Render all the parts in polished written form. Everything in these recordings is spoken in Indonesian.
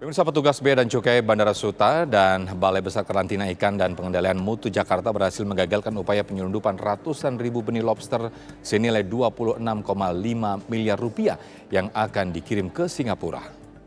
Pemirsa, petugas Bea dan Cukai Bandara Suta dan Balai Besar Karantina Ikan dan Pengendalian Mutu Jakarta berhasil menggagalkan upaya penyelundupan ratusan ribu benih lobster senilai 26,5 miliar rupiah yang akan dikirim ke Singapura.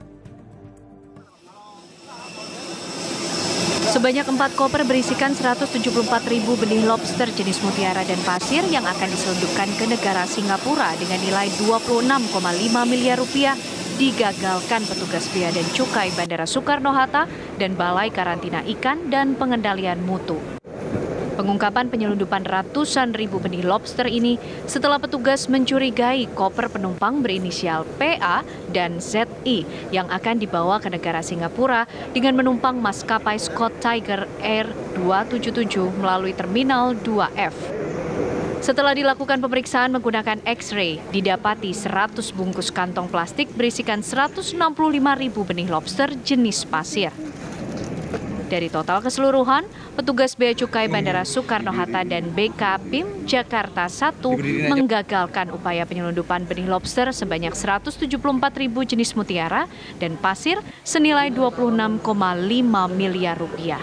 Sebanyak 4 koper berisikan 174 ribu benih lobster jenis mutiara dan pasir yang akan diselundupkan ke negara Singapura dengan nilai 26,5 miliar rupiah digagalkan petugas Bea dan Cukai Bandara Soekarno-Hatta dan Balai Karantina Ikan dan Pengendalian Mutu. Pengungkapan penyelundupan ratusan ribu benih lobster ini setelah petugas mencurigai koper penumpang berinisial PA dan ZI yang akan dibawa ke negara Singapura dengan menumpang maskapai Scott Tiger Air 277 melalui Terminal 2F. Setelah dilakukan pemeriksaan menggunakan X-ray, didapati 100 bungkus kantong plastik berisikan 165 ribu benih lobster jenis pasir. Dari total keseluruhan, petugas Bea Cukai Bandara Soekarno-Hatta dan BK PIM Jakarta 1 menggagalkan upaya penyelundupan benih lobster sebanyak 174 ribu jenis mutiara dan pasir senilai 26,5 miliar rupiah.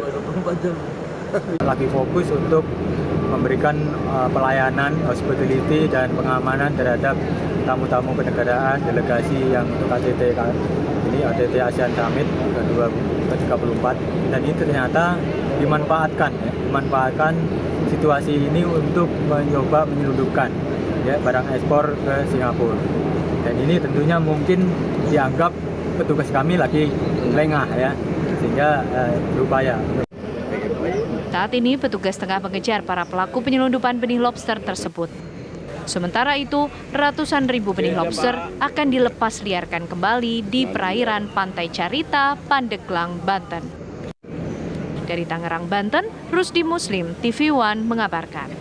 Lagi fokus untuk memberikan pelayanan, hospitality dan pengamanan terhadap tamu-tamu kenegaraan delegasi yang untuk KTT ini ATT ASEAN Summit ke-34 dan ini ternyata dimanfaatkan situasi ini untuk mencoba menyelundupkan barang ekspor ke Singapura. Dan ini tentunya mungkin dianggap petugas kami lagi lengah sehingga berupaya. Saat ini petugas tengah mengejar para pelaku penyelundupan benih lobster tersebut. Sementara itu, ratusan ribu benih lobster akan dilepas liarkan kembali di perairan Pantai Carita, Pandeglang, Banten. Dari Tangerang, Banten, Rusdi Muslim, TV One mengabarkan.